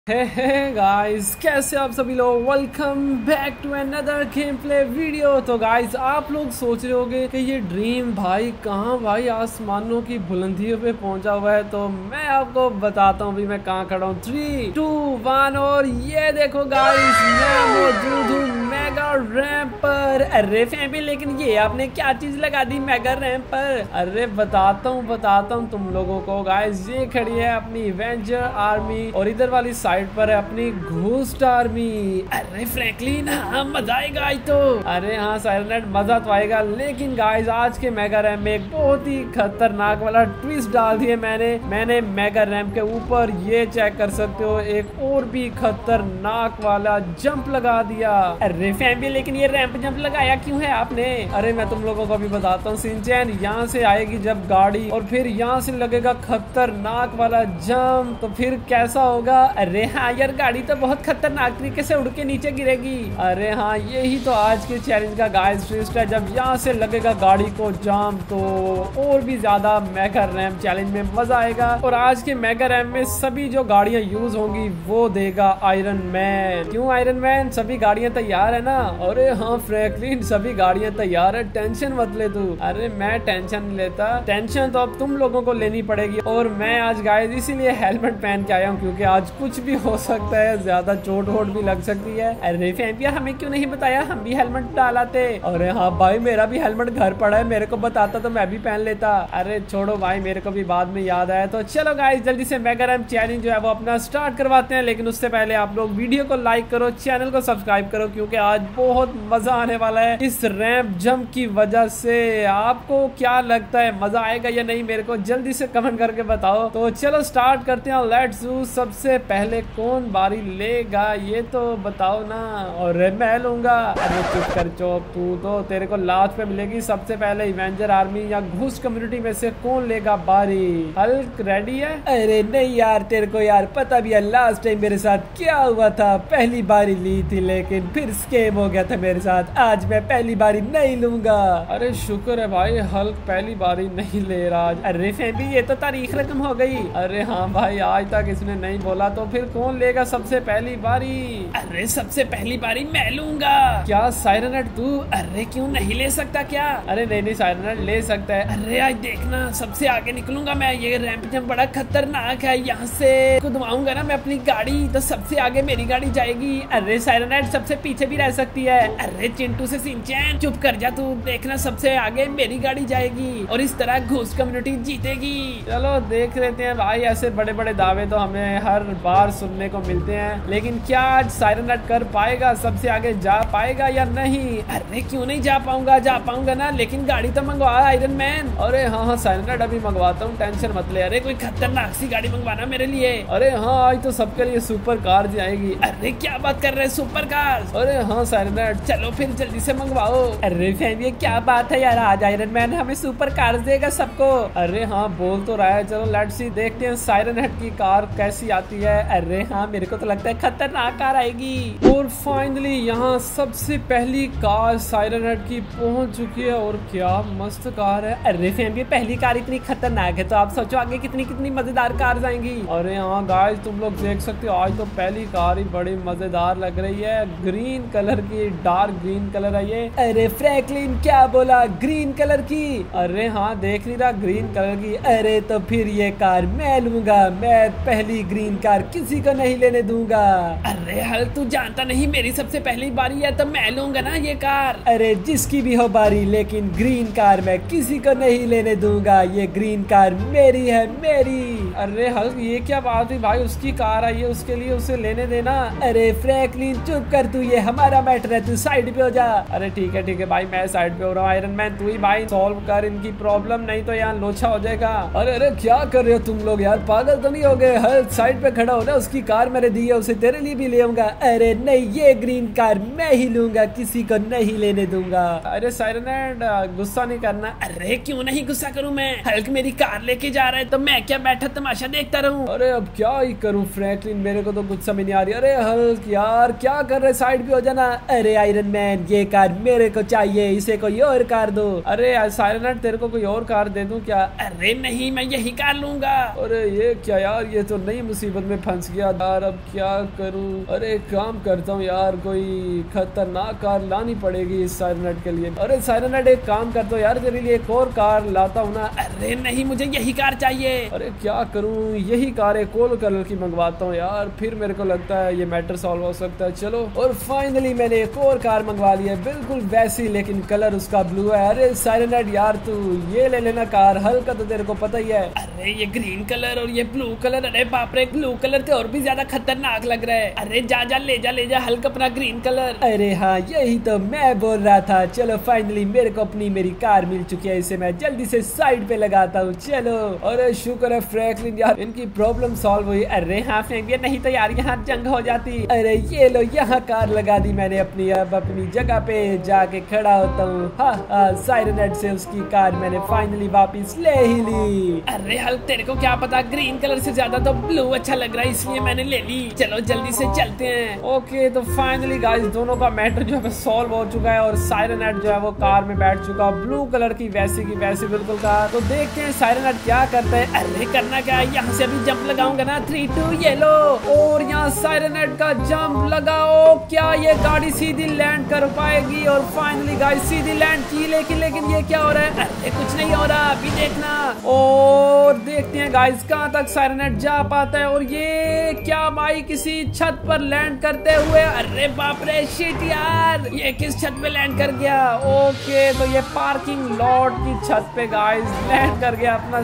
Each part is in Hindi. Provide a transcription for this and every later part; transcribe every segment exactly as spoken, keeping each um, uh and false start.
हे हे गाइस, कैसे आप सभी लोग। Welcome back to another game play video. तो गाइस, आप लोग सोच रहे होंगे कि ये ड्रीम भाई कहाँ भाई आसमानों की बुलंदियों पे पहुंचा हुआ है। तो मैं आपको बताता हूँ भी मैं कहाँ खड़ा हूँ। थ्री टू वन और ये देखो गाइस, मैं मौजूद हूँ मेगा रैंप पर। अरे फैमिली, लेकिन ये आपने क्या चीज लगा दी मेगा रैंप पर। अरे बताता हूँ बताता हूँ तुम लोगों को। गाइस, ये खड़ी है अपनी एवेंजर आर्मी और इधर वाली साइड पर है अपनी घोस्ट आर्मी। अरे फ्रैंकलिन, हाँ मजा आएगा आज तो। अरे हाँ साइलेंट, मजा तो आएगा। लेकिन गाइस, आज के मेगा रैंप में एक बहुत ही खतरनाक वाला ट्विस्ट डाल दिया मैंने मैंने मेगा रैंप के ऊपर। ये चेक कर सकते हो, एक और भी खतरनाक वाला जंप लगा दिया। अरे फैमिली, लेकिन ये रैंप जंप लगाया क्यों है आपने? अरे मैं तुम लोगों को भी बताता हूँ। सिंचैन, यहाँ से आएगी जब गाड़ी और फिर यहाँ से लगेगा खतरनाक वाला जंप, तो फिर कैसा होगा? अरे हाँ यार, गाड़ी तो बहुत खतरनाक तरीके से उड़ के नीचे गिरेगी। अरे हाँ, यही तो आज के चैलेंज का गाइस ट्विस्ट है। जब यहाँ से लगेगा गाड़ी को जाम तो और भी ज्यादा मेगा रैंप चैलेंज में मजा आएगा। और आज के मेगा रैंप में सभी जो गाड़ियां यूज होंगी वो देगा आयरन मैन। क्यों आयरन मैन? सभी गाड़ियां तैयार है ना? अरे हाँ फ्रैंकलिन, सभी गाड़ियां तैयार है, टेंशन मत ले तू। अरे मैं टेंशन नहीं लेता, टेंशन तो अब तुम लोगों को लेनी पड़ेगी। और मैं आज गाइस इसीलिए हेलमेट पहन के आया हूँ, क्योंकि आज कुछ भी हो सकता है, ज्यादा चोट वोट भी लग सकती है। अरे फैमिया, हमें क्यों नहीं बताया? हम भी हेलमेट डालाते। अरे हाँ भाई, मेरा भी हेलमेट घर पड़ा है, मेरे को बताता तो मैं भी पहन लेता। अरे छोड़ो भाई, मेरे को भी बाद में याद आया। तो चलो गाइस, जल्दी से मेगा रैंप चैलेंज जो है वो अपना स्टार्ट करवाते हैं। लेकिन उससे पहले आप लोग वीडियो को लाइक करो, चैनल को सब्सक्राइब करो, क्योंकि आज बहुत मजा आने वाला है इस रैंप जंप की वजह से। आपको क्या लगता है, मजा आएगा या नहीं? मेरे को जल्दी से कमेंट करके बताओ। तो चलो स्टार्ट करते हैं, लेट्स डू। सबसे पहले कौन बारी लेगा ये तो बताओ ना। और मैं लूंगा। अरे चुप कर चुप, तू तो तेरे को लास्ट पे मिलेगी। सबसे पहले इवेंजर आर्मी या घुस कम्युनिटी में से कौन लेगा बारी? हल्क रेडी है? अरे नहीं यार, तेरे को यार पता भी है लास्ट टाइम मेरे साथ क्या हुआ था। पहली बारी ली थी लेकिन फिर स्कैम हो गया था मेरे साथ। आज मैं पहली बारी नहीं लूंगा। अरे शुक्र है भाई, हल्क पहली बारी नहीं ले रहा। अरे फैमिली, ये तो तारीख रकम हो गई। अरे हाँ भाई, आज तक इसने नहीं बोला, तो फिर कौन लेगा सबसे पहली बारी? अरे सबसे पहली बारी मैं लूंगा। क्या साइरनेट तू? अरे क्यों नहीं ले सकता क्या? अरे नहीं नहीं, साइरनेट ले सकता है। अरे आज देखना, सबसे आगे निकलूंगा मैं। ये रैंप जंप बड़ा खतरनाक है, यहाँ से कूदवाऊंगा ना मैं अपनी गाड़ी तो सबसे आगे मेरी गाड़ी जाएगी। अरे साइरनेट सबसे पीछे भी रह सकती है। अरे चिंटू से सिंचैन, चुप कर जा तू। देखना, सबसे आगे मेरी गाड़ी जाएगी और इस तरह घोस्ट कम्युनिटी जीतेगी। चलो देख लेते हैं भाई। ऐसे बड़े बड़े दावे तो हमें हर बार सुनने को मिलते हैं, लेकिन क्या आज साइरनेट कर पाएगा? सबसे आगे जा पाएगा या नहीं? अरे क्यों नहीं जा पाऊंगा, जा पाऊंगा ना। लेकिन गाड़ी तो मंगवा आयरन मैन। अरे हाँ हाँ साइरनेट, अभी मंगवाता हूँ, टेंशन मत ले। अरे कोई खतरनाक सी गाड़ी मंगवाना मेरे लिए। अरे हाँ, आज तो सबके लिए सुपर कार जाएगी। अरे क्या बात कर रहे हैं, सुपर कार? अरे हाँ साइरनेट, चलो फिर जल्दी से मंगवाओ। अरे फैमिली, क्या बात है यार, आज आयरन मैन हमें सुपर कार देगा सबको। अरे हाँ, बोल तो रहा है। चलो लेट्स सी, देखते हैं साइरनेट की कार कैसी आती है। अरे हाँ, मेरे को तो लगता है खतरनाक कार आएगी। और फाइनली यहाँ सबसे पहली कार साइरनेट की पहुंच चुकी है। और क्या मस्त कार है। अरे फैमिली, पहली कार इतनी खतरनाक है तो आप सोचो आगे कितनी कितनी मजेदार कार आएंगी। अरे हाँ गाइस, तुम लोग देख सकते हो, आज तो पहली कार ही बड़ी मजेदार लग रही है। ग्रीन कलर की, डार्क ग्रीन कलर है ये। अरे फ्रैंकलिन, क्या बोला? ग्रीन कलर की? अरे हाँ, देख नहीं रहा, ग्रीन कलर की। अरे तो फिर ये कार मैं लूंगा। मैं पहली ग्रीन कार किसी को नहीं लेने दूंगा। अरे हल, तू जानता नहीं मेरी सबसे पहली बारी है तो मैं लूंगा ना ये कार। अरे जिसकी भी हो बारी, लेकिन ग्रीन कार मैं किसी को नहीं लेने दूंगा। ये ग्रीन कार मेरी है, मेरी। अरे हल, ये क्या बात हुई भाई? उसकी कार आई है, उसके लिए उसे लेने देना। अरे फ्रैंकलिन चुप कर तू, ये हमारा मैटर है, तू साइड पे हो जा। अरे ठीक है ठीक है भाई, मैं साइड पे हो रहा हूँ। आयरन मैन तू ही भाई सॉल्व कर इनकी प्रॉब्लम, नहीं तो यहाँ लोचा हो जाएगा। अरे अरे क्या कर रहे हो तुम लोग यार, पागल तो नहीं हो गए? हर साइड पे खड़ा हो ना, उसकी कार मैंने दी है, उसे तेरे लिए भी ले आऊंगा। अरे नहीं, ये ग्रीन कार मैं ही लूंगा, किसी को नहीं लेने दूंगा। अरे साइरनेट, गुस्सा नहीं करना। अरे क्यों नहीं गुस्सा करूं मैं? हल्क मेरी कार लेके जा रहा है तो मैं क्या बैठा तमाशा देखता रहूं? अरे अब क्या ही करूं फ्रैंकलिन, मेरे को तो कुछ समझ नहीं आ रही। अरे हल्क यार, क्या कर रहे? साइड पे हो जाना। अरे आयरन मैन, ये कार मेरे को चाहिए, इसे कोई और कार दो। अरे साइरनट तेरे को कोई और कार दे दूं क्या? अरे नहीं, मैं यही कार लूंगा। अरे ये क्या यार, ये तो नई मुसीबत में फंस गया यार, अब क्या करूं? अरे एक काम करता हूँ यार, कोई खतरनाक कार लानी पड़ेगी इस साइरनट के लिए। अरे साइरनट एक काम करता हूँ यार, तेरे लिए एक और कार लाता हूँ ना। अरे नहीं, मुझे यही कार चाहिए। अरे क्या करूं, यही कार एक और कलर की मंगवाता हूँ यार, फिर मेरे को लगता है ये मैटर सॉल्व हो सकता है। चलो, और फाइनली मैंने एक और कार मंगवा ली है, बिल्कुल वैसी, लेकिन कलर उसका ब्लू है। अरे साइरनट यार, तू ये ले लेना कार, हल्का तो तेरे को पता ही है। अरे ये ग्रीन कलर और ये ब्लू कलर, अरे बाप रे, ब्लू कलर तो और भी ज्यादा खतरनाक लग रहा है। अरे जा जा ले जा ले जा हल्का अपना ग्रीन कलर। अरे हाँ, यही तो मैं बोल रहा था। चलो फाइनली मेरे को अपनी मेरी कार मिल चुकी है, इसे मैं जल्दी से साइड पे लगाता हूँ। चलो, अरे शुक्र है फ्रैंकलिन यार, इनकी प्रॉब्लम सॉल्व हुई। अरे हाँ फ्रैंकलिन, नहीं तो यार यहाँ जंग हो जाती। अरे ये लो, यहाँ कार लगा दी मैंने अपनी, अब अपनी जगह पे जाके खड़ा होता हूँ। हाँ हाँ, साइरनट से उसकी कार मैंने फाइनली वापिस ले ही ली। अरे हल, तेरे को क्या पता, ग्रीन कलर से ज्यादा तो ब्लू अच्छा लग रहा है, इसलिए मैंने ले ली। चलो जल्दी से चलते हैं। ओके, तो फाइनली गाइस दोनों का मैटर जो है सॉल्व हो चुका है और साइरनट जो है वो कार में बैठ चुका, ब्लू कलर की वैसी की वैसी बिल्कुल कार। तो देखते हैं साइरनट क्या करते हैं। अरे करना क्या है, यहाँ से अभी जंप लगाऊंगा ना, थ्री टू ये लो, और यहाँ साइरनट का जंप लगाओ। क्या ये गाड़ी सीधी लैंड कर पाएगी? और फाइनली गाइस सीधी लैंड की, लेकिन लेकिन ये क्या हो रहा है? अरे कुछ नहीं हो रहा, अभी देखना। और देखते हैं गाइस कहाँ तक साइरनट जा पाता है। और ये क्या भाई, किसी छत पर लैंड करते हुए, अरे बाप रे शिट यार, ये किस छत पे लैंड कर गया? ओके, तो ये पार्किंग लॉट की छत पे गाइस लैंड कर गया अपना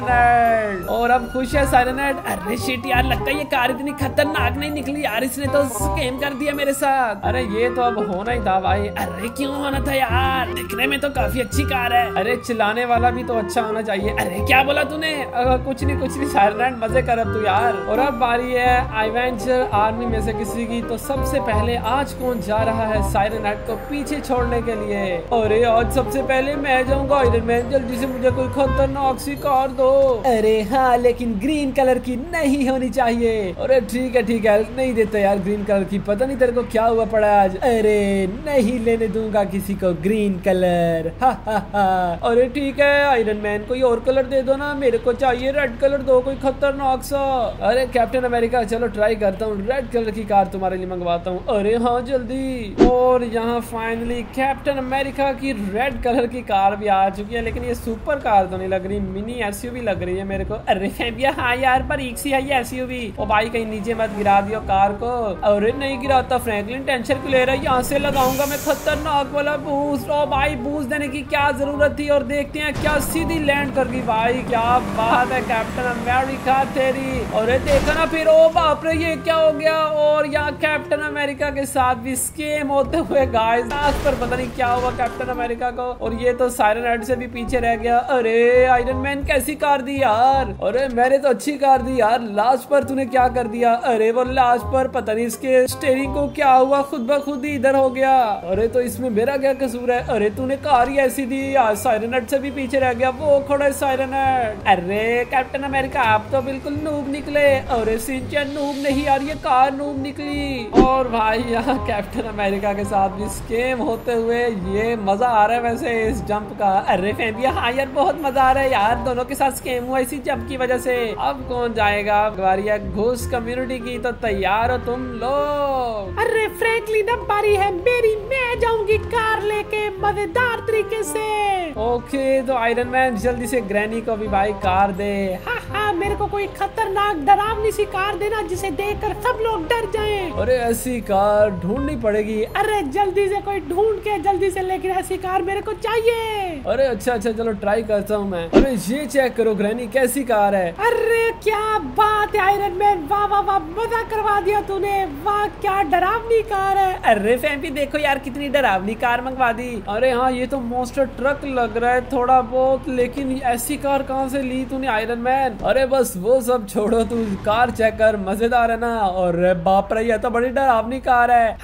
साइरनट। और अब खुश है साइरनट। अरे शिट यार, लगता है ये कार इतनी खतरनाक नहीं निकली यार, इसने तो स्कैम कर दिया मेरे साथ। अरे ये तो अब होना ही था भाई। अरे क्यों होना था यार, दिखने में तो काफी अच्छी कार है। अरे चलाने वाला भी तो अच्छा होना चाहिए। अरे क्या बोला तूने? कुछ नहीं कुछ नहीं साइरनट, मजे कर अब तू यार। और अब बारी है एवेंजर आर्मी में से किसी की। तो सबसे पहले आज कौन जा रहा है साइरनट को पीछे छोड़ने के लिए? अरे आज सबसे पहले मैं जाऊंगा आयरन मैन, जल्दी से मुझे कोई खतरनाक सी कार दो। अरे हाँ, लेकिन ग्रीन कलर की नहीं होनी चाहिए। अरे ठीक है ठीक है, नहीं देते यार ग्रीन कलर की, पता नहीं तेरे को क्या हुआ पड़ा आज। अरे नहीं लेने दूंगा किसी को ग्रीन कलर। हा हा हा। अरे ठीक है आयरन मैन, कोई और कलर दे दो ना, मेरे को चाहिए रेड कलर दो, कोई खतरनाक सा। अरे कैप्टन अमेरिका, चलो ट्राई करता हूँ, रेड कलर की कार तुम्हारे लिए मंगवाता हूँ। अरे हाँ जल्दी। और यहाँ फाइनली कैप्टन अमेरिका की रेड कलर की कार भी आ चुकी है, लेकिन ये सुपर कार तो नहीं लग रही, मिनी एसयूवी लग रही है मेरे को। अरे भैया हाँ यार, पर एक सी है ये एसयूवी। ओ भाई कहीं नीचे मत गिरा दियो कार को। अरे नहीं गिराता फ्रैंकलिन, टेंशन क्यों ले रहा है? यहाँ से लगाऊंगा मैं खतरनाक वाला बूस्ट। ओ भाई बूस्ट देने की क्या जरूरत थी? और देखते हैं क्या सीधी लैंड कर गई भाई, क्या बात है कैप्टन अमेरिका तेरी। और देखा ना फिर, ओ बाप रे ये क्या हो गया? और यहाँ कैप्टन अमेरिका के साथ भी स्कैम होते हुए गाइस, लास्ट पर पता नहीं क्या हुआ कैप्टन अमेरिका को। और ये तो साइरनट से भी पीछे रह गया। अरे आयरन मैन कैसी कार दी यार? अरे मैंने तो अच्छी कार दी यार, लास्ट पर तूने क्या कर दिया? अरे वो लास्ट पर पता नहीं इसके स्टीयरिंग को क्या हुआ, खुद ब खुद ही इधर हो गया। अरे तो इसमें मेरा क्या कसूर है? अरे तूने कार ही ऐसी दी यार, साइरनट से भी पीछे रह गया, वो खड़ा है साइरनट। अरे कैप्टन अमेरिका आप तो बिल्कुल नूब निकले। अरे सिंचन नूब नहीं यार, ये कार नूब निकली। और भाई यहाँ कैप्टन अमेरिका के साथ भी स्कैम होते हुए, ये मजा आ रहा है वैसे इस जंप का। अरे फैमिया हाँ यार, बहुत मजा आ रहा है यार, दोनों के साथ स्कैम हुआ इसी जंप की वजह से। अब कौन जाएगा बारी है घूस कम्युनिटी की, तो तैयार हो तुम लोग? अरे फ्रैंकलिन अब बारी है मेरी, मैं जाऊंगी कार लेके मजेदार तरीके से। ओके, तो आयरन मैन जल्दी से ग्रैनी को भी भाई कार दे। हाँ हाँ, मेरे को कोई खतरनाक डरावनी सी कार देना जिसे देखकर सब लोग डर जाएं। अरे ऐसी कार ढूंढनी पड़ेगी। अरे जल्दी से कोई ढूंढ के जल्दी से, लेकिन ऐसी कार मेरे को चाहिए। अरे अच्छा अच्छा चलो ट्राई करता हूँ मैं। अरे ये चेक करो ग्रैनी, कैसी कार है? अरे क्या बात है आयरन मैन, वाह वाह वाह, मजा करवा दिया तूने, वाह क्या डरावनी कार है। अरे फैंपी देखो यार कितनी डरावनी कार मंगवा दी। अरे हाँ ये तो मॉन्स्टर ट्रक लग रहा है थोड़ा बहुत, लेकिन ऐसी कार कहाँ से ली तूने आयरन मैन? अरे बस वो सब छोड़ो, तू कार चेक कर, मजेदार है ना? और बाप रे ये तो बड़ी डरावनी कार है। हाँ हाँ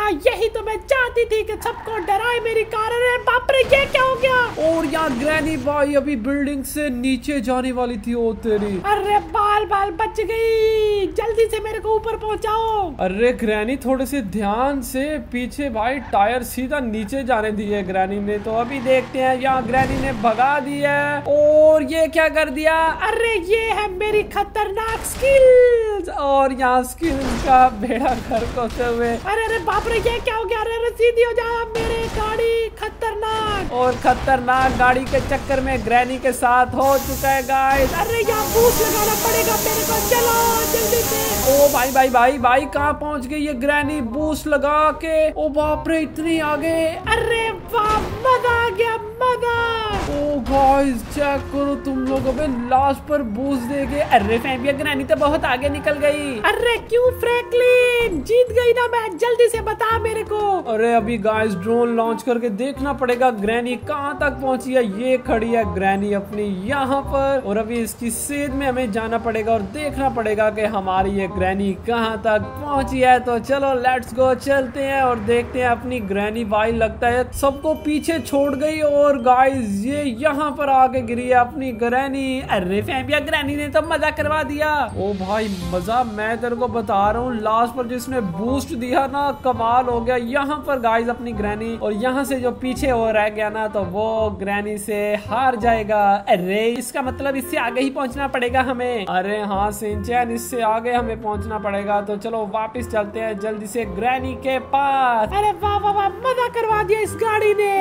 यही तो मैं चाहती थी कि सबको डराए मेरी कार। अरे बाप रे ये क्या हो गया? और यहाँ ग्रैनी भाई अभी बिल्डिंग से नीचे जाने वाली थी। ओ तेरी, अरे बाल बाल बच गई, जल्दी से मेरे को ऊपर पहुंचाओ। अरे ग्रैनी थोड़े से ध्यान से, पीछे भाई टायर सीधा नीचे जाने दिए ग्रैनी ने। तो अभी देखते हैं, यहाँ ग्रैनी ने भगा दिया और ये क्या कर दिया? अरे ये है मेरी खतरनाक स्किल्स। और यहाँ स्किल्स का बेड़ा घर होते हुए। अरे अरे बाप रे ये क्या हो गया? अरे अरे सीधी हो जा मेरे गाड़ी, खतरनाक। और खतरनाक गाड़ी के चक्कर में ग्रैनी के साथ हो चुका है गाइस। अरे यहाँ बूस्ट लगाना पड़ेगा मेरे को, चलो जल्दी से। ओ भाई भाई भाई भाई कहाँ पहुँच गई ये ग्रैनी बूस्ट लगा के? ओ बाप रे इतनी आगे। अरे वाह मजा आ गया, मजा। ओ गाइस चेक करो तुम लोग, अबे लास्ट पर बूस्ट देके। अरे फैमिया ग्रैनी तो बहुत आगे निकल गई। अरे क्यों फ्रैंकलिन, जीत गई ना मैं, जल्दी से बता मेरे को। अरे अभी गाइस ड्रोन लॉन्च करके देखना पड़ेगा ग्रैनी कहाँ तक पहुंची है। ये खड़ी है ग्रैनी अपनी यहाँ पर, और अभी इसकी सेध में हमें जाना पड़ेगा और देखना पड़ेगा कि हमारी ये ग्रैनी कहाँ तक पहुंची है। तो चलो लेट्स गो, चलते हैं और देखते हैं अपनी ग्रैनी। भाई लगता है सबको पीछे छोड़ गई और गाइस ये यहाँ पर आके गिरी है अपनी ग्रैनी। अरे फैमिया ग्रैनी ने तो मजा करवा दिया। ओ भाई मजा मैं तेरे को बता रहा हूँ, लास्ट पर जिसने बूस्ट दिया ना कमाल हो गया। यहाँ पर गाइस अपनी ग्रैनी, और यहाँ से जो पीछे हो रह गया ना तो वो ग्रैनी से हार जाएगा। अरे इसका मतलब इससे आगे ही पहुँचना पड़ेगा हमें। अरे हाँ सिंचैन, इससे आगे हमें पहुँचना पड़ेगा। तो चलो वापस चलते हैं जल्दी से ग्रैनी के पास। अरे वाह वाह वाह, मजा करवा दिया इस गाड़ी ने।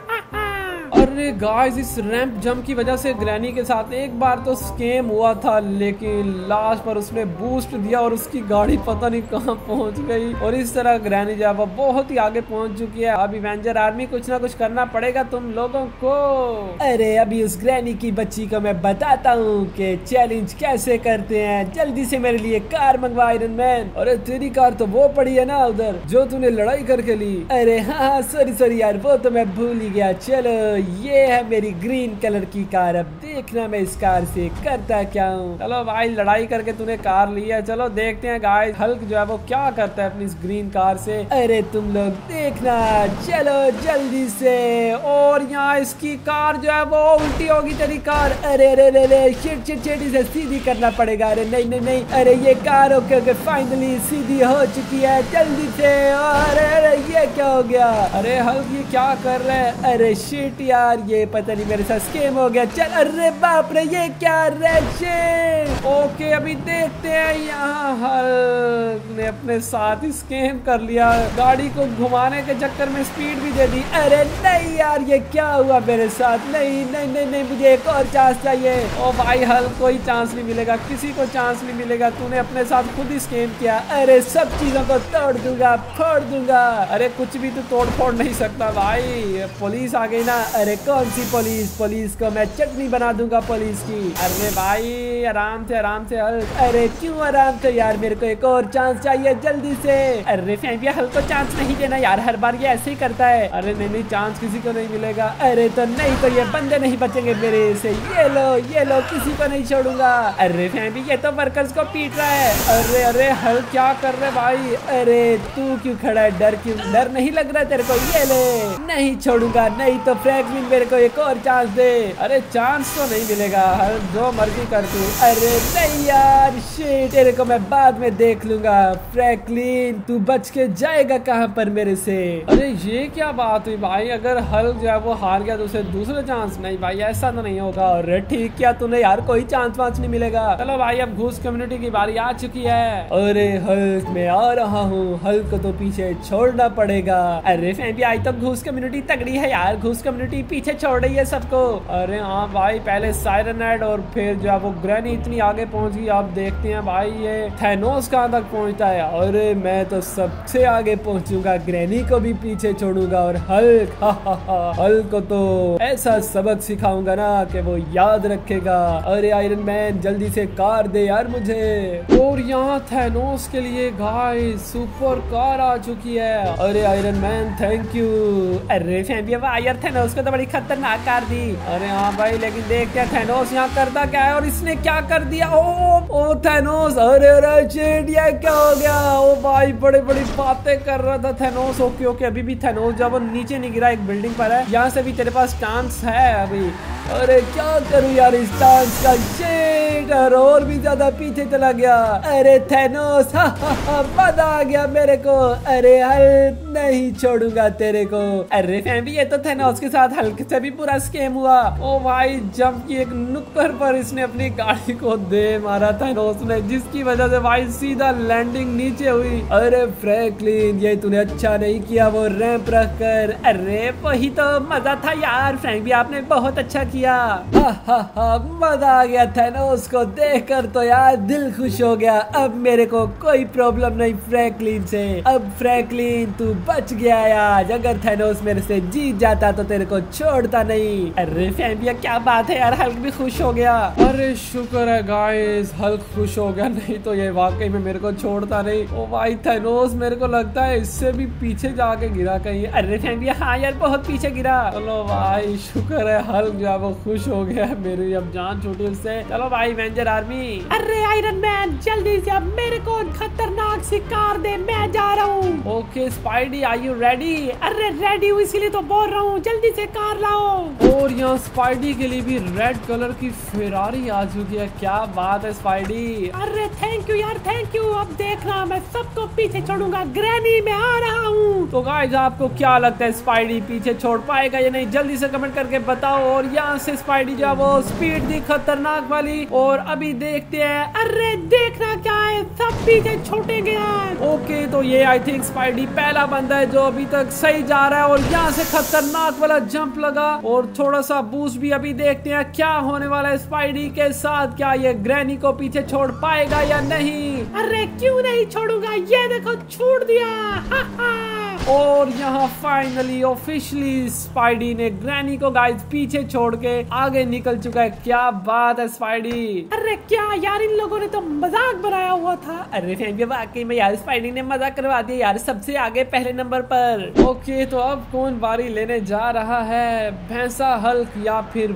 अरे गाइस इस रैंप जंप की वजह से ग्रैनी के साथ एक बार तो स्कैम हुआ था, लेकिन लास्ट पर उसने बूस्ट दिया और उसकी गाड़ी पता नहीं कहां पहुंच गई। और इस तरह ग्रैनी जो है वो बहुत ही आगे पहुंच चुकी है। अब एवेंजर आर्मी कुछ ना कुछ करना पड़ेगा तुम लोगों को। अरे अभी उस ग्रैनी की बच्ची को मैं बताता हूँ कि चैलेंज कैसे करते हैं। जल्दी से मेरे लिए कार मंगवा आयरन मैन। अरे तेरी कार तो वो पड़ी है ना उधर जो तूने लड़ाई करके ली। अरे हाँ सॉरी सॉरी यार, वो तो मैं भूल ही गया। चलो ये है मेरी ग्रीन कलर की कार, अब देखना मैं इस कार से करता क्या हूँ। चलो भाई लड़ाई करके तूने कार ली है, चलो देखते हैं गाइस हल्क जो है वो क्या करता है अपनी इस ग्रीन कार से। अरे तुम लोग देखना, चलो जल्दी से। और यहाँ इसकी कार जो है वो उल्टी होगी तेरी कार। अरे अरे अरे चिट चिट चिट इसे सीधी करना पड़ेगा। अरे नहीं नहीं नहीं, अरे ये कार ओके ओके फाइनली सीधी हो चुकी है, जल्दी से। अरे अरे ये क्या हो गया? अरे हल्क ये क्या कर रहे हैं? अरे शिट यार, ये पता नहीं मेरे साथ स्कैम हो गया। चल अरे बाप रे ये क्या रेड। ओके अभी देखते हैं, यहाँ हल्क ने अपने साथ स्कैम कर लिया, गाड़ी को घुमाने के चक्कर में स्पीड भी दे दी। अरे नहीं यार ये क्या हुआ मेरे साथ? नहीं नहीं नहीं नहीं, मुझे एक और चांस चाहिए। ओ भाई हल्क कोई चांस नहीं मिलेगा, किसी को चांस नहीं मिलेगा, तूने अपने साथ खुद ही स्कैम किया। अरे सब चीजों को तोड़ दूंगा, फोड़ दूंगा। अरे कुछ भी तू तोड़ फोड़ नहीं सकता भाई, पुलिस आ गई ना। अरे कौन सी पुलिस? पुलिस को मैं चटनी बना दूंगा पुलिस की। अरे भाई आराम से आराम से हल्क। अरे क्यों आराम से यार, मेरे को एक और चांस चाहिए जल्दी से। अरे फैमिया हल्क को चांस नहीं देना यार, हर बार ये ऐसे ही करता है। अरे नहीं नहीं चांस किसी को नहीं मिलेगा। अरे तो नहीं तो ये बंदे नहीं बचेंगे मेरे से। ये लो ये लो, किसी को नहीं छोड़ूंगा। अरे फैमिया ये तो वर्कर्स को पीट रहा है। अरे अरे हल्क क्या कर रहे भाई? अरे तू क्यों खड़ा है? डर क्यों? डर नहीं लग रहा तेरे को? ये ले, नहीं छोड़ूंगा। नहीं तो फ्रैंकलिन मेरे को एक और चांस दे। अरे चांस तो नहीं मिलेगा हल्क, जो मर्जी कर तू। अरे नहीं यार शिट, तेरे को मैं बाद में देख लूंगा। फ्रैंकलिन तू बच के जाएगा कहाँ पर मेरे से? अरे ये क्या बात हुई भाई, अगर हल्क जो है वो हार गया तो उसे दूसरा चांस? नहीं भाई ऐसा तो नहीं होगा। अरे ठीक क्या तूने यार, कोई चांस वांस नहीं मिलेगा। चलो भाई अब घूस कम्युनिटी की बारी आ चुकी है। अरे हल्क मैं आ रहा हूँ, हल्क को तो पीछे छोड़ना पड़ेगा। अरे फैमिली आज तो घूस कम्युनिटी तगड़ी है यार, घूस कम्युनिटी पीछे छोड़ रही है सबको। अरे हाँ भाई, पहले साइरन हेड और फिर जो है वो ग्रैनी इतनी आगे पहुंच गई। अब देखते हैं भाई ये थैनोस कहाँ तक पहुंचता है। अरे मैं तो सबसे आगे पहुंचूंगा, ग्रैनी को भी पीछे छोड़ूंगा। और हल्क हा हा हा हल्क को तो ऐसा सबक सिखाऊंगा ना कि वो याद रखेगा। अरे आयरन मैन जल्दी से कार दे यार मुझे। और यहाँ थैनोस के लिए गाइस सुपर कार आ चुकी है। अरे आयरन मैन थैंक यू। अरे फैमिली यार थैनोस को तो बड़ी बड़ी खतरनाक कार दी। अरे हाँ भाई, लेकिन देख क्या थैनोस यहाँ करता क्या है और इसने क्या कर दिया। ओ ओ थैनोस, अरे अरे शेट, ये क्या हो गया। ओ भाई, बड़ी बड़ी बातें कर रहा था थैनोस। ओके ओके, अभी भी थैनोस जब वो नीचे नहीं गिरा, एक बिल्डिंग पर है, यहाँ से भी तेरे पास चांस है अभी। अरे क्या करूं यार इस चांस का। शेट, और भी ज्यादा पीछे चला गया। अरे थैनोस, हा हा हा, मजा आ गया मेरे को। अरे हल्क, नहीं छोड़ूंगा तेरे को। अरे फैमिली, ये तो थैनोस के साथ हल्क से भी पूरा स्कैम हुआ। ओ भाई, जंप की एक नुक्कड़ पर इसने अपनी गाड़ी को दे मारा थैनोस ने, जिसकी वजह से भाई सीधा लैंडिंग नीचे हुई। अरे फ्रैंकलिन, ये तूने अच्छा नहीं किया वो रैंप रख कर। अरे वही तो मजा था यार फ्रैंक भी, आपने बहुत अच्छा किया। हा हा हा, मजा आ गया थैनोस को देखकर तो यार, दिल खुश हो गया। अब मेरे को कोई प्रॉब्लम नहीं फ्रैंकलिन से। अब फ्रैंकलिन तू बच गया यार, अगर थैनोस मेरे से जीत जाता तो तेरे को छोड़ता नहीं। अरे फैमिली, क्या बात है यार, हल्क भी खुश हो गया। अरे शुक्र है गाइस, हल्क खुश हो गया, नहीं तो ये वाकई में मेरे को छोड़ता नहीं। ओ भाई थैनोस, मेरे को लगता है इससे भी पीछे जाके गिरा कहीं। अरे फैमिली, हाँ यार, बहुत पीछे गिरा। चलो भाई, शुक्र है हल्क जो वो खुश हो गया, मेरी अब जान छूटी उससे। चलो भाई एवेंजर आर्मी। अरे आयरन मैन, जल्दी से अब मेरे को खतरनाक सी कार दे, मैं जा रहा हूँ। Okay spidey, are you ready? अरे रेडी हूँ, इसीलिए तो बोल रहा हूँ, जल्दी से कार लाओ। और यहाँ स्पाइडी के लिए भी रेड कलर की फेरारी आ चुकी है। क्या बात है स्पाइडी। अरे थैंक यू यार, थैंक यू। अब देखना, मैं सबको पीछे छोड़ूंगा। ग्रैनी, मैं आ रहा हूँ। तो गाइस, आपको क्या लगता है स्पाइडी पीछे छोड़ पाएगा या नहीं, जल्दी से कमेंट करके बताओ। और यहाँ से स्पाइडी जो वो स्पीड दी खतरनाक वाली, और अभी देखते हैं। अरे देखना क्या है, सब पीछे छोड़ेंगे यार। ओके, तो ये आई थिंक स्पाइडी पहला बंदा है जो अभी तक सही जा रहा है, और यहाँ से खतरनाक वाला जंप लगा और थोड़ा सा बूस्ट भी। अभी देखते हैं क्या होने वाला है स्पाइडी के साथ, क्या ये ग्रैनी को पीछे छोड़ पाएगा या नहीं। अरे क्यों नहीं छोड़ूंगा, ये देखो छोड़ दिया। हा हा। और यहाँ फाइनली ऑफिशियली स्पाइडी ने ग्रैनी को गाइस पीछे छोड़ के आगे निकल चुका है। क्या बात है स्पाइडी। अरे क्या यार, इन लोगों ने तो मजाक बनाया हुआ था। अरे फैमिली, वाकई में यार स्पाइडी ने मजाक करवा दिया यार, सबसे आगे पहले नंबर पर। ओके, तो अब कौन बारी लेने जा रहा है, भैंसा हल्क या फिर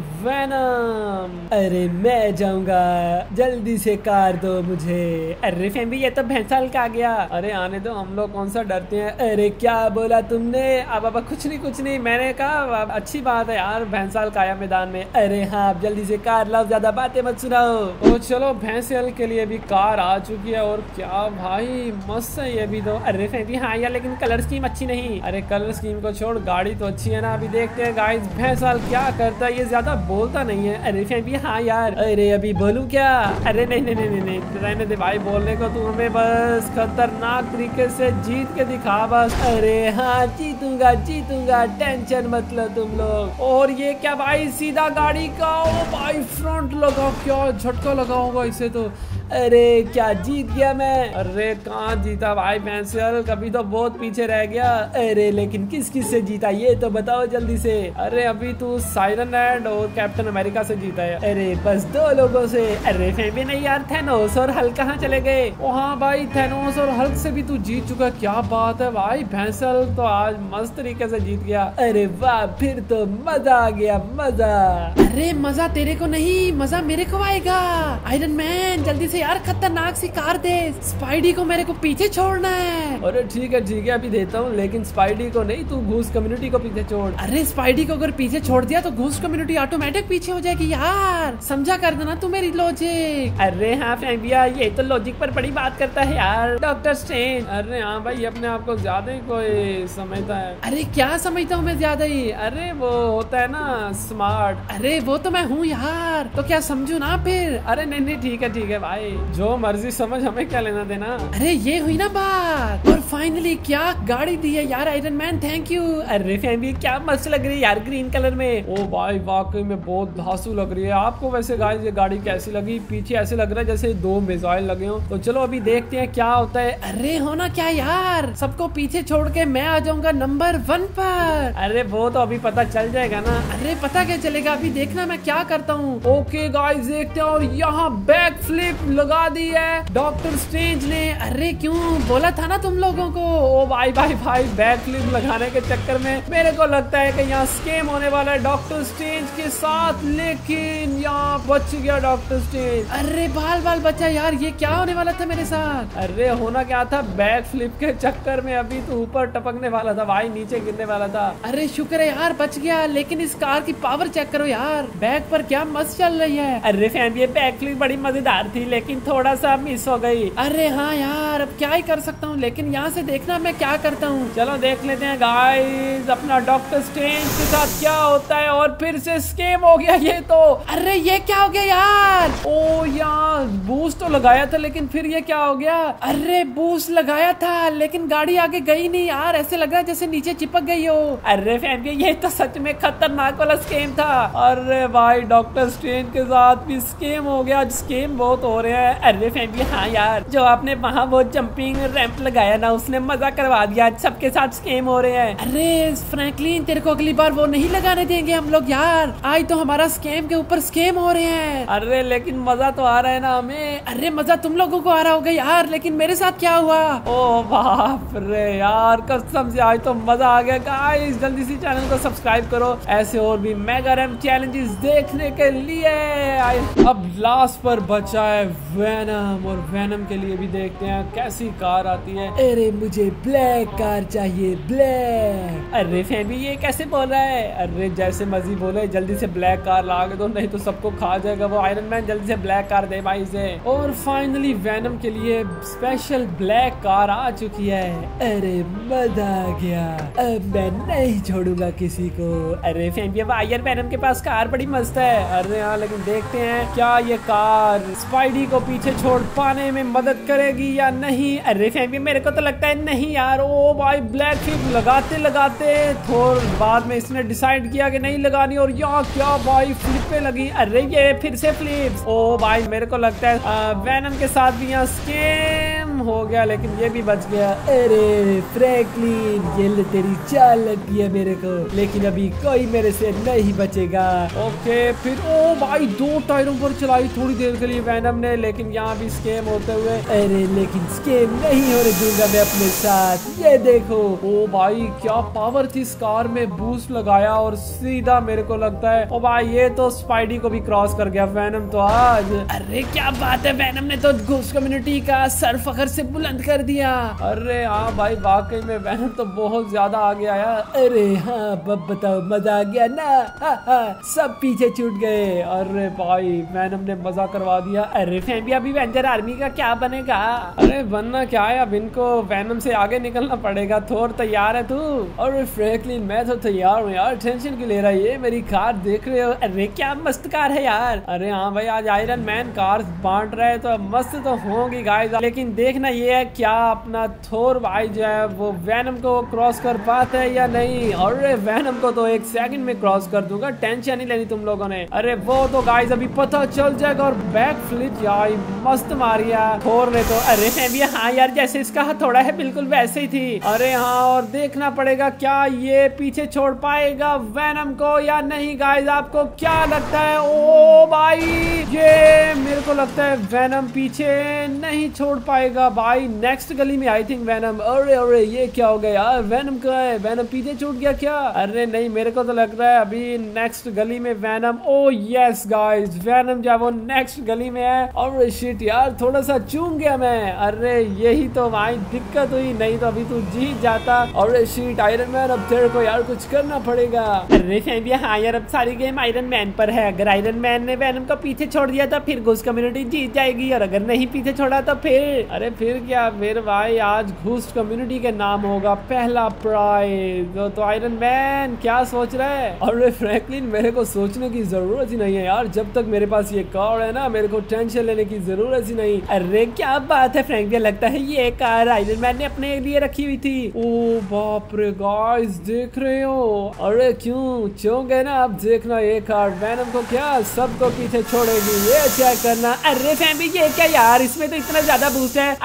वेनम? अरे मैं जाऊंगा, जल्दी से कार दो मुझे। अरे फैमिली, ये तो भैंसा हल्क आ गया। अरे आने दो, हम लोग कौन सा डरते हैं। अरे क्या बोला तुमने? अब अब कुछ नहीं कुछ नहीं, मैंने कहा अच्छी बात है यार, भैंसा हल्क आया मैदान में। अरे हाँ, जल्दी से कार लाओ, ज्यादा बातें मत सुनाओ। तो चलो, भैंसे हल्क के लिए भी कार आ चुकी है। और क्या भाई मस्त है ये भी तो। अरे फैमिली, हाँ यार, लेकिन कलर स्कीम अच्छी नहीं। अरे कलर स्कीम को छोड़, गाड़ी तो अच्छी है ना। अभी देखते हैं गाइस भैंसा हल्क क्या करता है, ये ज्यादा बोलता नहीं है। अरे फैमिली, हाँ यार। अरे अभी बोलूं क्या? अरे नहीं नहीं नहीं नहीं, रहने दे भाई बोलने को, तू हमें बस खतरनाक तरीके से जीत के दिखा बस। अरे हाँ, जीतूंगा जीतूंगा, टेंशन मत लो तुम लोग। और ये क्या भाई, सीधा गाड़ी का ओ भाई फ्रंट लगा, क्या झटका लगा होगा इसे तो। अरे क्या जीत गया मैं? अरे कहाँ जीता भाई भैंसे हल्क, अभी तो बहुत पीछे रह गया। अरे लेकिन किस किस से जीता ये तो बताओ जल्दी से। अरे अभी तू साइरन लैंड और कैप्टन अमेरिका से जीता है। अरे बस दो लोगों से। अरे फैमिली नहीं यार, थैनोस और हल्क कहाँ चले गए? ओ हाँ भाई, थैनोस और हल्क से भी तू जीत चुका, क्या बात है भाई। भैंसे हल्क तो आज मस्त तरीके से जीत गया। अरे वाह, फिर तो मजा आ गया, मजा। अरे मजा तेरे को नहीं, मजा मेरे को आएगा। आयरन मैन, जल्दी से यार खतरनाक सी कार दे, स्पाइडी को मेरे को पीछे छोड़ना है। अरे ठीक है ठीक है, अभी देता हूँ, लेकिन स्पाइडी को नहीं, तू घूस कम्युनिटी को पीछे छोड़। अरे स्पाइडी को अगर पीछे छोड़ दिया तो घूस कम्युनिटी ऑटोमेटिक पीछे हो जाएगी यार, समझा कर देना तू मेरी लॉजिक। अरे हाँ फैमिया, ये तो लॉजिक पर बड़ी बात करता है यार डॉक्टर स्ट्रेंज। अरे हाँ भाई, अपने आप को ज्यादा ही कोई समझता है। अरे क्या समझता हूँ मैं ज्यादा ही? अरे वो होता है ना स्मार्ट। अरे वो तो मैं हूँ यार, तो क्या समझू ना फिर? अरे नहीं नहीं, ठीक है ठीक है भाई, जो मर्जी समझ, हमें क्या लेना देना। अरे ये हुई ना बात। और फाइनली क्या गाड़ी दी है यार आयरन मैन, थैंक यू। अरे फैमिली, क्या मस्त लग रही है यार ग्रीन कलर में। ओ भाई वाकई में बहुत धांसू लग रही है। आपको वैसे गाइस ये गाड़ी कैसी लगी? पीछे ऐसे लग रहा है जैसे दो मिसाइल लगे हो। तो चलो अभी देखते हैं क्या होता है। अरे होना क्या यार, सबको पीछे छोड़ के मैं आ जाऊंगा नंबर वन पर। अरे वो तो अभी पता चल जाएगा ना। अरे पता क्या चलेगा, अभी देखना मैं क्या करता हूँ। ओके गाइस, देखते हैं। और यहाँ बैक फ्लिप लगा दी है डॉक्टर स्ट्रेंज ने। अरे क्यों बोला था ना तुम लोगों को को। ओ भाई भाई भाई बैक फ्लिप लगाने के चक्कर में मेरे को लगता है कि यहाँ स्कैम होने वाला है डॉक्टर स्ट्रेंज के साथ, लेकिन यहाँ बच गया डॉक्टर स्ट्रेंज। अरे बाल बाल बचा यार, ये क्या होने वाला था मेरे साथ? अरे होना क्या था, बैक फ्लिप के चक्कर में अभी तो ऊपर टपकने वाला था भाई, नीचे गिरने वाला था। अरे शुक्र है यार बच गया, लेकिन इस कार की पावर चेक करो यार, बैक पर क्या मस्त चल रही है। अरे फैन ये बैक फ्लिप बड़ी मजेदार थी, लेकिन थोड़ा सा मिस हो गई। अरे हाँ यार अब क्या ही कर सकता हूँ, लेकिन यहाँ से देखना मैं क्या करता हूँ। चलो देख लेते हैं गाइस अपना डॉक्टर स्ट्रेंज के साथ क्या होता है। और फिर से स्कैम हो गया ये तो। अरे ये क्या हो गया यार? ओ यार बूस्ट तो लगाया था, लेकिन फिर ये क्या हो गया? अरे बूस्ट लगाया था लेकिन गाड़ी आगे गई नहीं यार, ऐसे लग रहा है जैसे नीचे चिपक गई हो। अरे फैन ये तो सच में खतरनाक वाला स्कैम था। अरे भाई डॉक्टर स्ट्रेंज के साथ भी स्कैम हो गया, स्कैम बहुत हो रहे हैं। अरे फैन हाँ यार, जो आपने वहाँ वो जंपिंग रैंप लगाया ना, उसने मजा करवा दिया, सबके साथ स्कैम हो रहे हैं। अरे फ्रैंकलिन तेरे को अगली बार वो नहीं लगाने देंगे हम लोग यार, आज तो हमारा स्कैम के ऊपर स्कैम हो रहे हैं। अरे लेकिन मजा तो आ रहा है ना हमें। अरे मजा तुम लोगों को आ रहा होगा यार, लेकिन मेरे साथ क्या हुआ? ओ बाप रे यार, कसम से आज तो मजा आ गया। गाइस जल्दी से चैनल को सब्सक्राइब करो ऐसे और भी मेगा रैम चैलेंजेस देखने के लिए। अब लास्ट पर बचा है वैनम, और वैनम के लिए भी देखते हैं कैसी कार आती है। अरे मुझे ब्लैक कार चाहिए, ब्लैक। अरे फैमी ये कैसे बोल रहा है? अरे जैसे मर्जी बोले, जल्दी से ब्लैक कार ला के दो, नहीं तो सबको खा जाएगा वो आयरन मैन। जल्दी से ब्लैक कार दे भाई से। और फाइनली वैनम के लिए स्पेशल ब्लैक कार आ चुकी है। अरे मजा आ गया, अब मैं नहीं छोड़ूंगा किसी को। अरे फैमी अब आयरन वैनम के पास कार बड़ी मस्त है। अरे हाँ लेकिन देखते हैं क्या ये कार स्पाइडी को पीछे छोड़ पाने में मदद करेगी या नहीं। अरे फैमी मेरे को तो लगता है नहीं यार। ओ भाई ब्लैक फ्लिप लगाते लगाते थोड़ बाद में इसने डिसाइड किया कि नहीं लगानी, और यहाँ क्या भाई फ्लिपें लगी। अरे ये फिर से फ्लिप। ओ भाई मेरे को लगता है वैनम के साथ भी यहाँ स्कैम हो गया, लेकिन ये भी बच गया। अरे फ्रैंकलिन ये ले तेरी चाल लगती है मेरे को, लेकिन अभी कोई मेरे से नहीं बचेगा। ओके फिर ओ भाई दो टायरों पर चलाई थोड़ी देर के लिए वैनम ने, लेकिन यहाँ भी स्कैम होते हुए। अरे लेकिन स्कैम नहीं होने दूंगा मैं अपने साथ। ये देखो ओ भाई क्या पावर थी इस कार में, बूस्ट लगाया और सीधा मेरे को लगता है ओ भाई ये तो स्पाइडी को भी क्रॉस कर गया वैनम तो आज। अरे क्या बात है, वैनम ने तो घोस्ट कम्युनिटी का सर फखर से बुलंद कर दिया। अरे हाँ भाई वाकई में वैनम तो बहुत ज्यादा आगे आया। अरे हाँ बब बताओ मजा आ गया ना। हाँ हाँ सब पीछे छूट गए। अरे भाई वैनम ने मजा करवा दिया। अरे फैमी अभी वेंजर आर्मी का क्या बनेगा? अरे बनना क्या है, अब इनको वैनम से आगे निकलना पड़ेगा। थोर तैयार है तू? अरे फ्रैंकलिन मैं तो तैयार हूँ यार, टेंशन क्यों ले रहा है? ये मेरी कार देख रहे हो? अरे क्या मस्त कार है यार। अरे हाँ भाई आज आयरन मैन कार बांट रहे तो मस्त तो होंगी गाइस, लेकिन देखना ये है क्या अपना थोर भाई जो है वो वैनम को क्रॉस कर पाते है या नहीं। अरे वैनम को तो एक सेकंड में क्रॉस कर दूंगा, टेंशन नहीं लेनी तुम लोगों ने। अरे वो तो गाइस अभी पता चल जाएगा। और बैक फ्लिप यार मस्त मारिया थोर ने तो। अरे फैमी हाँ यार जैसे इसका थोड़ा है बिल्कुल वैसे ही थी। अरे हाँ और देखना पड़ेगा क्या ये पीछे छोड़ पाएगा वैनम को या नहीं। गाइस आपको क्या लगता है? ओ भाई ये मेरे को लगता है वैनम पीछे नहीं छोड़ पाएगा भाई, नेक्स्ट गली में आई थिंक वैनम। अरे अरे ये क्या हो गया यार, वैनम कहाँ है? वैनम पीछे छूट गया क्या? अरे नहीं मेरे को तो लग रहा है अभी नेक्स्ट गली में venom. Oh yes guys venom जो है वो नेक्स्ट गली में है। अरे शिट यार थोड़ा सा चूक गया मैं। अरे यही तो भाई दिक्कत हुई, नहीं तो अभी तू जीत जाता। अरे शिट आयरन मैन अब तेरे को यार कुछ करना पड़ेगा। अरे फैमी हाँ यार अब सारी गेम आयरन मैन पर है। अगर आयरन मैन ने वैनम को पीछे छोड़ दिया तो फिर घुस कम्युनिटी जीत जाएगी, और अगर नहीं पीछे छोड़ा तो फिर अरे फिर क्या मेरे भाई आज घुस कम्युनिटी के नाम होगा पहला प्राइज। तो आयरन मैन क्या सोच रहा है? अरे फ्रैंकलिन मेरे को सोचने की जरूरत ही नहीं है यार, जब तक मेरे पास ये कार है ना मेरे को टेंशन लेने की जरूरत ही नहीं। अरे क्या बात है फ्रैंक, लगता है ये कार आयरन मैन ने अपने लिए रखी हुई थी। ओ बाप रे गाइस देख रहे हो? अरे क्यों चौंक गए ना? अब देखना ये कार वैनम को क्या सबको पीछे छोड़ेगी, ये चेक करना। अरे फैमिली ये क्या यार, इसमें तो इतना ज्यादा बूस्ट है।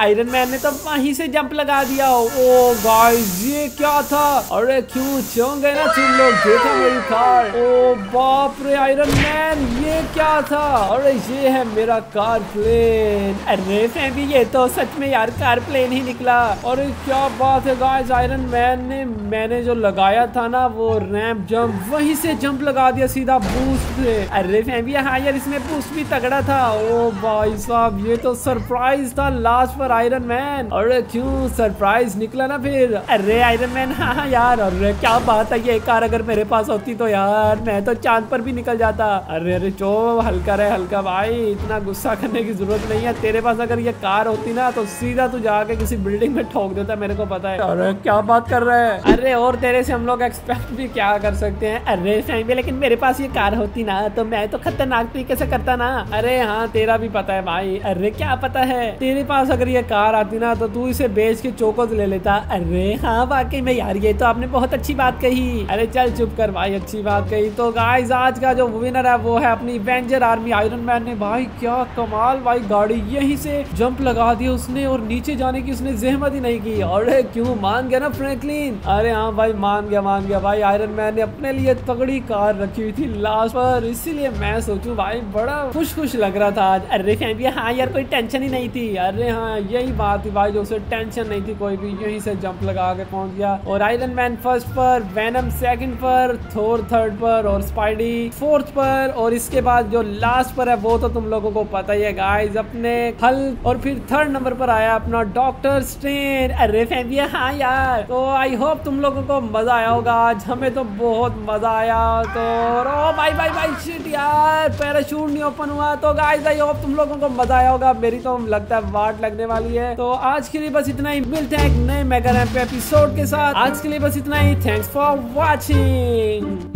आयरन मैन ने तो वहीं से जंप लगा दिया। ओ गाइस ये क्या था? अरे क्यों चौंक गए ना तुम लोग? देखा मेरी कार? ओ बाप रे आयरन मैन ये क्या था? अरे ये है मेरा कार प्लेन। अरे फैमी ये तो सच में यार कार प्लेन ही निकला। अरे क्या बात है गाइस, आयरन मैन ने मैंने जो लगाया था ना वो रैंप जंप, वहीं से जंप लगा दिया सीधा बूस्ट से। अरे फैमी हाँ यार इसमें बूस्ट भी तगड़ा था। ओ भाई साहब ये तो सरप्राइज था लास्ट पर आयरन मैन। अरे क्यों सरप्राइज निकला ना फिर? अरे आयरन मैन हाँ हाँ यार, अरे क्या बात है, ये कार अगर मेरे पास होती तो यार मैं तो चांद पर भी निकल जाता। अरे अरे चो हल्का रहे हल्का भाई, इतना गुस्सा करने की जरूरत नहीं है। तेरे पास अगर ये कार होती ना तो सीधा तू जाके किसी बिल्डिंग में ठोक देता, मेरे को पता है। अरे क्या बात कर रहे हैं? अरे और तेरे से हम लोग एक्सपेक्ट भी क्या कर सकते हैं? अरे फैमी लेकिन मेरे पास ये कार होती ना तो मैं तो खतरनाक तरीके से करता ना। अरे हाँ तेरा भी पता है भाई। अरे क्या पता है? तेरे पास अगर ये कार आती ना तो तू इसे बेच के चोकोज ले लेता। अरे हाँ वाकई में यार ये तो आपने बहुत अच्छी बात कही। अरे चल चुप कर भाई, अच्छी बात कही। तो गाइस आज का जो विनर है वो है अपनी एवेंजर आर्मी आयरन मैन ने। भाई क्या कमाल भाई, गाड़ी यहीं से जंप लगा दी उसने और नीचे जाने की उसने जहमत ही नहीं की। अरे क्यों मान गया ना फ्रैंकलिन? अरे हाँ भाई मान गया मान गया भाई। आयरन मैन ने अपने लिए तगड़ी कार रखी हुई थी लास्ट पर, इसीलिए मैं सोचूं भाई बड़ा खुश खुश लग रहा था आज। अरे फैमिली हाँ यार कोई टेंशन ही नहीं थी। अरे हाँ यही बात थी भाई, जो उसे टेंशन नहीं थी कोई भी, यहीं से जंप लगा के पहुंच गया। और आयरन मैन फर्स्ट पर, वेनम सेकंड पर, थोर थर्ड पर और स्पाइडी फोर्थ पर। और इसके बाद जो लास्ट पर है वो तो तुम लोगों को पता ही है गाइस, अपने हल्क। और फिर थर्ड नंबर पर आया अपना डॉक्टर स्ट्रेंज। अरे फैमिली हाँ यार, तो आई होप तुम लोगों को मजा आया होगा आज, हमें तो बहुत मजा आया। तो ओ भाई भाई भाई शिट यार पैराशूट नहीं ओपन हुआ। तो गाइस आई होप तुम लोगों को मजा आया होगा, मेरी तो लगता है वाट लगने वाली है। तो आज के लिए बस इतना ही, मिलते हैं एक नए मेगा रैंप एपिसोड के साथ। आज के लिए बस इतना ही, थैंक्स फॉर वॉचिंग।